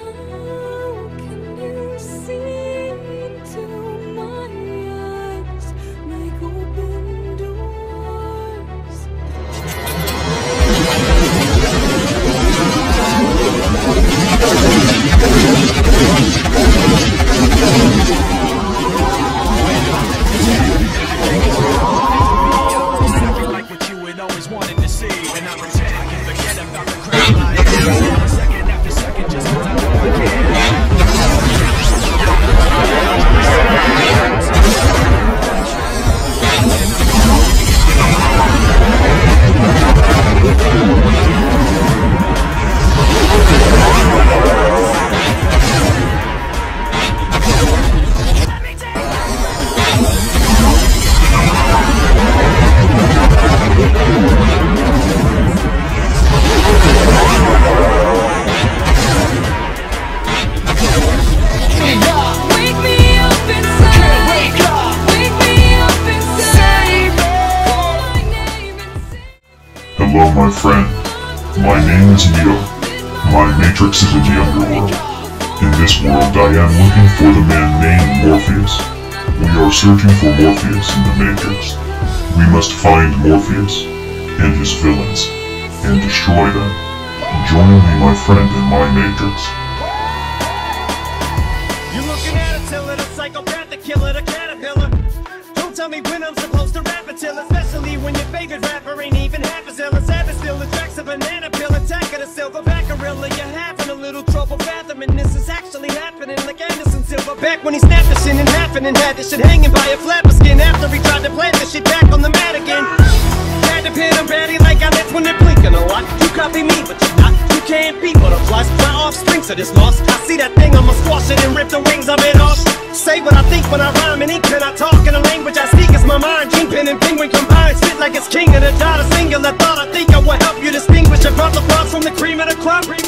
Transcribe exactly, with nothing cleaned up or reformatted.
How can you see into my eyes like open doors? Exactly like what you had always wanted to see, and I pretend I can forget about the crap I am. Second after second, just 'cause I know I can. Wake me up inside. Wake up. Wake me up inside. Call my name and say Hello, my friend. My name is Neo. My matrix is in the underworld. In this world, I am looking for the man named Morpheus. We are searching for Morpheus in the Matrix. We must find Morpheus and his villains and destroy them. Join me, my friend, in my Matrix. You're looking at a tiller, the psychopath, the killer, the caterpillar. Don't tell me when I'm supposed to rap until, especially when your favorite rapper ain't even half as ill as Savage still attracts a banana peel, attack of the silverback gorilla. You're having a little trouble fathoming this is actually happening, like Anderson Silva back when he snapped the shit in half and had this shit hanging by a flapper skin after he tried to plant the shit back on the mat again. Had to pin him batty like outlets when they're blinking a lot. You copy me, but you're not. You can't beat butterflies. My offspring to this loss. I see that thing, I'ma squash it and rip the wings of it off. Say what I think when I rhyme and ink, and I talk in the language I speak. It's my mind, kingpin and penguin combined. Spit like it's king of the dot, a singular thought. I think I will help you distinguish your brother bars from the cream of the crop.